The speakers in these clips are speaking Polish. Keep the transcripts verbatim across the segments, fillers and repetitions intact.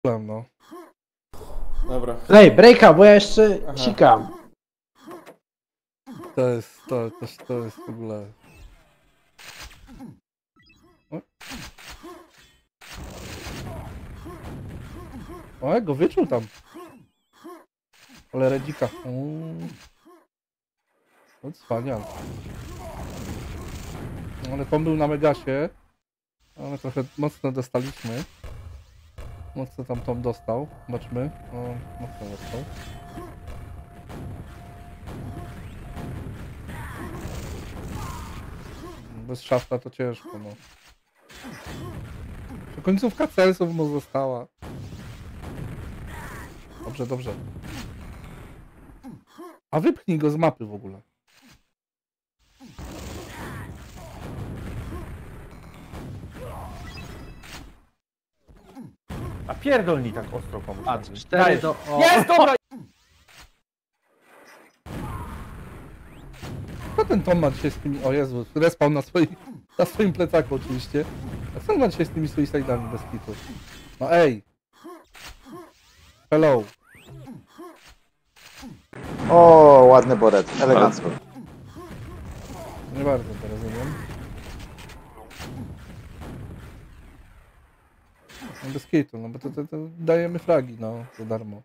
no. Dobra. Ej, breaka, bo ja jeszcze Aha. sikam. To jest, to, to, to jest w ogóle... O, o jak go wyczuł tam. Ale redzika. Mm. No cwaniak. Ale Tom był na Megasie. Ale trochę mocno dostaliśmy. Mocno tam Tom dostał. Zobaczmy. O, mocno dostał. Bez szafta to ciężko, no. To końcówka celsów mu została. Dobrze, dobrze. A wypchnij go z mapy w ogóle. A pierdolni tak ostro komuś. A, cztery do... O. Jest, dobra! Co ten Tom ma dzisiaj z tymi... O Jezu, respawn na, swoi... na swoim plecaku oczywiście. A co on ma dzisiaj z tymi suicidami bez kitu? No ej! Hello! O, ładny boret, elegancko. Nie bardzo to rozumiem. No bez kitu, no bo to, to, to dajemy fragi, no, za darmo.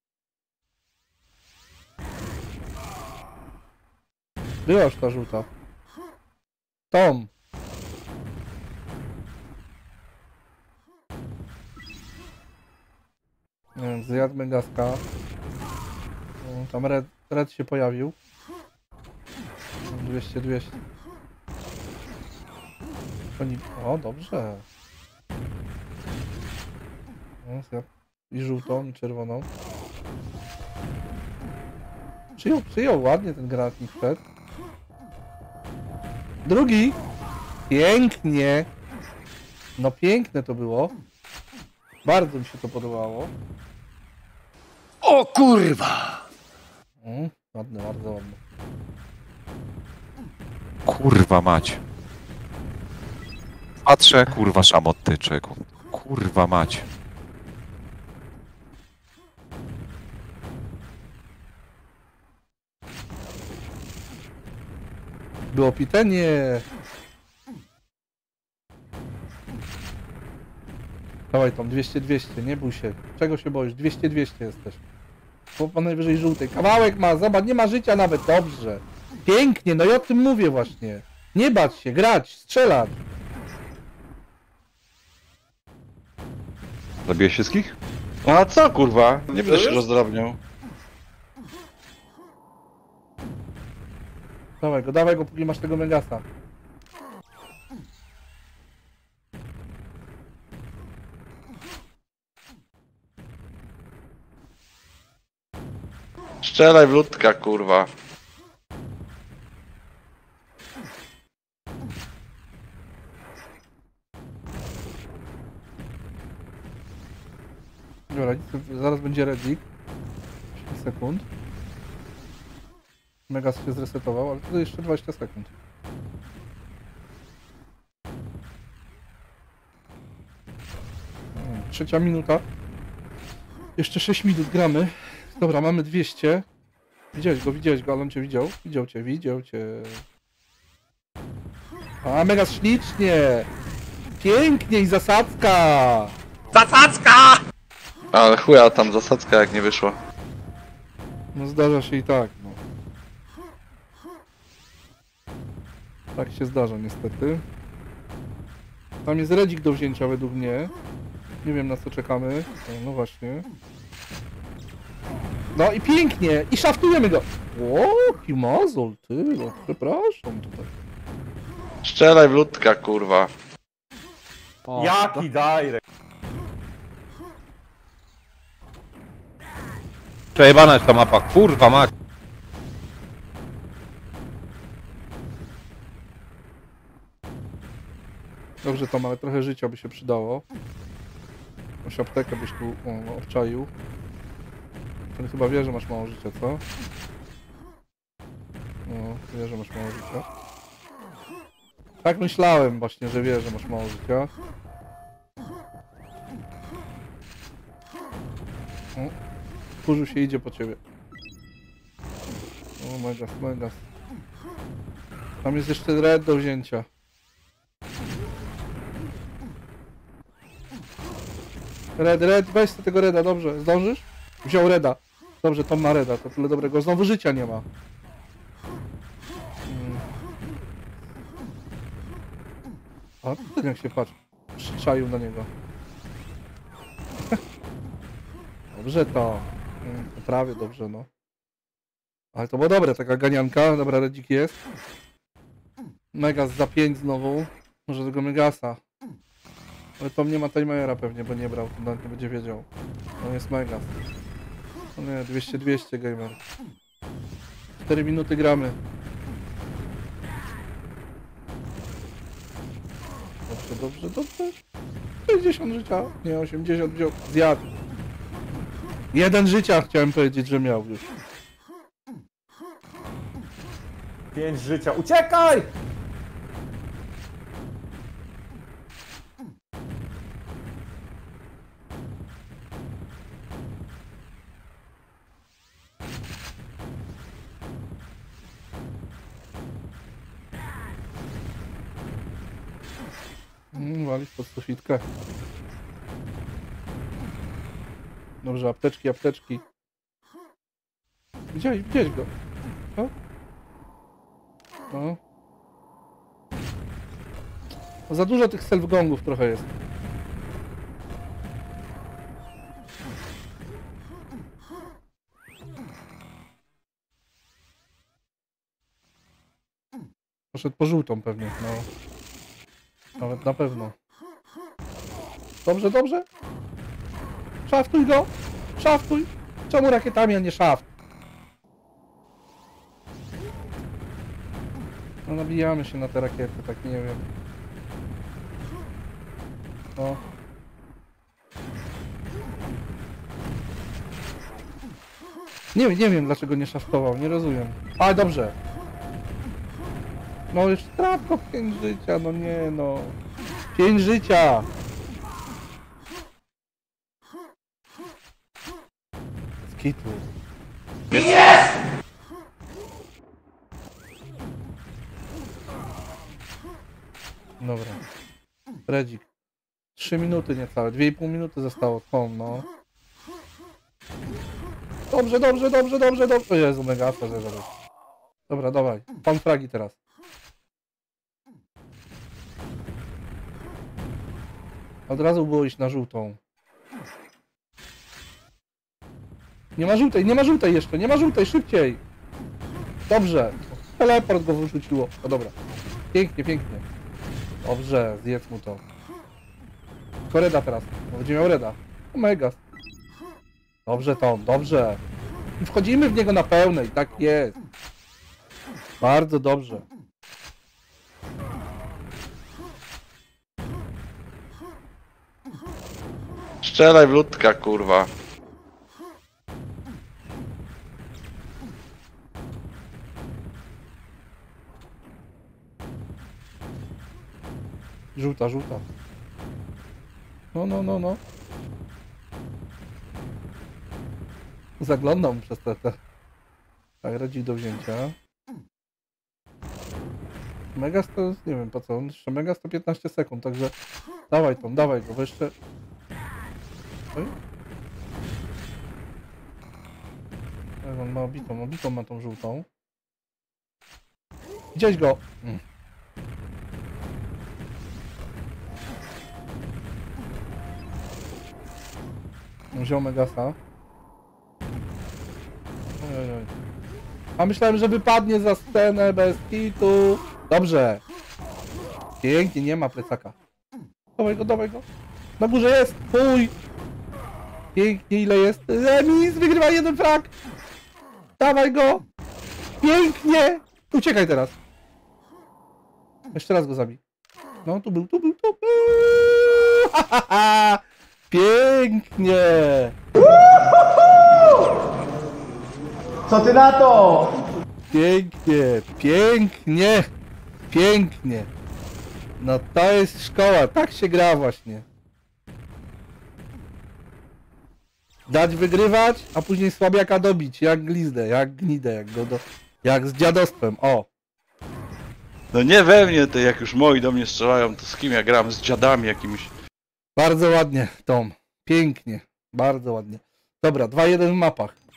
Była już ta żółta. Tom! Nie wiem, zjadł Megaska. No, tam red, red się pojawił. dwieście, dwieście. Oni... O, dobrze. No, zjadł i żółtą, i czerwoną. Przyjął, przyjął ładnie ten granatnik wszedł. Drugi! Pięknie! No piękne to było. Bardzo mi się to podobało. O kurwa! Mm, ładne, bardzo ładne. Kurwa mać. Patrzę, kurwa szamot tyczek. Kurwa mać. Było pitenie! Dawaj tam, dwieście, dwieście, nie bój się. Czego się boisz? dwieście, dwieście jesteś. Po najwyżej żółtej. Kawałek ma, zobacz, nie ma życia nawet, dobrze. Pięknie, no i o tym mówię właśnie. Nie bać się, grać, strzelać. Zabiłeś wszystkich? No a co kurwa? Nie będę się rozdrabniał. Dawaj go, dawaj go, póki masz tego Megasa. Strzelaj w ludka kurwa. Dobra, zaraz będzie redzik. pięć sekund. Megas się zresetował, ale to jeszcze dwadzieścia sekund. Hmm, Trzecia minuta. Jeszcze sześć minut gramy. Dobra, mamy dwieście. Widziałeś go, widziałeś go, ale on cię widział. Widział cię, widział cię. A, Megas ślicznie! Pięknie i zasadzka! Zasadzka! Ale chuja tam zasadzka jak nie wyszła. No zdarza się i tak, no. Tak się zdarza niestety. Tam jest redzik do wzięcia według mnie. Nie wiem na co czekamy. O, no właśnie. No i pięknie! I szaftujemy go! O, kimazol, ty, no przepraszam tutaj. Strzelaj w ludka kurwa. O, Jaki direct? Przejebana jest ta mapa, kurwa mać. Dobrze Tom, ale trochę życia by się przydało. Jakąś aptekę byś tu o, obczaił. Ten chyba wie, że masz mało życia, co? No, wie, że masz mało życia. Tak myślałem właśnie, że wie, że masz mało życia. O, kurzu się idzie po ciebie. O, megas, megas. Tam jest jeszcze red do wzięcia. Red, red, weź z tego reda, dobrze. Zdążysz? Wziął reda. Dobrze, Tom ma reda, to tyle dobrego. Znowu życia nie ma. Hmm. A ten jak się patrzy. Przyczaił na niego. Dobrze to. Hmm, to prawie dobrze, no. Ale to było dobre, taka ganianka. Dobra, redzik jest. Megas za pięć znowu. Może tego Megasa. Ale Tom nie ma timera pewnie, bo nie brał. To nawet nie będzie wiedział. On jest Megas. O nie, dwieście dwieście gamer. cztery minuty gramy. Dobrze, dobrze, dobrze. sześćdziesiąt życia. Nie, osiemdziesiąt wziął. Zjadł. Jeden życia chciałem powiedzieć, że miał już. Pięć życia. Uciekaj! Mm, walisz pod sufitkę. Dobrze, apteczki, apteczki. Widziałeś, widziałeś go. O? O. Za dużo tych self-gongów trochę jest. Poszedł po żółtą pewnie, no. Nawet na pewno. Dobrze, dobrze. Szaftuj go! Szaftuj! Czemu rakietami, a nie szaft? No nabijamy się na te rakiety, tak nie wiem. O. Nie, nie wiem dlaczego nie szaftował, nie rozumiem. Ale dobrze. No już trafko pięć życia, no nie no. Pięć życia! Skitu. Dobra. Redzik. Trzy minuty niecałe, dwie i pół minuty zostało. Tom, no. Dobrze, dobrze, dobrze, dobrze, dobrze. O Jezu, mega after, dobra. Dobra, dawaj. Pan fragi teraz. Od razu było iść na żółtą. Nie ma żółtej, nie ma żółtej jeszcze, nie ma żółtej, szybciej! Dobrze. Teleport go wyrzuciło. O dobra. Pięknie, pięknie. Dobrze, zjedz mu to. Tylko reda teraz. Bo będzie miał reda. O mega. Dobrze Tom, dobrze. I wchodzimy w niego na pełnej, tak jest. Bardzo dobrze. Strzelaj w ludka, kurwa. Żółta, żółta. No, no, no, no. Zaglądam przez te, te... Tak, radzi do wzięcia. Megas to jest, nie wiem po co, on jeszcze Megas to piętnaście sekund, także... Dawaj Tom, dawaj go, bo jeszcze... Oj. Tak, on ma obitą, obitą ma tą żółtą. Widziałeś go! Mm. Wziął Megasa. Oj, oj, oj. A myślałem, że wypadnie za scenę bez hitu. Dobrze. Pięknie, nie ma plecaka. Dawaj go, dawaj go. Na górze jest. Pój. Pięknie, ile jest? Remis, wygrywa jeden frag. Dawaj go. Pięknie. Uciekaj teraz. Jeszcze raz go zabij. No, tu był, tu był, tu był. Ha, ha, ha. Pięknie. Co ty na to? Pięknie, pięknie, pięknie. No to jest szkoła, tak się gra właśnie. Dać wygrywać, a później słabiaka dobić, jak glizdę, jak gnidę, jak go do... jak z dziadostwem, o. No nie we mnie, to jak już moi do mnie strzelają, to z kim ja gram? Z dziadami jakimiś. Bardzo ładnie, Tom. Pięknie. Bardzo ładnie. Dobra, dwa jeden w mapach.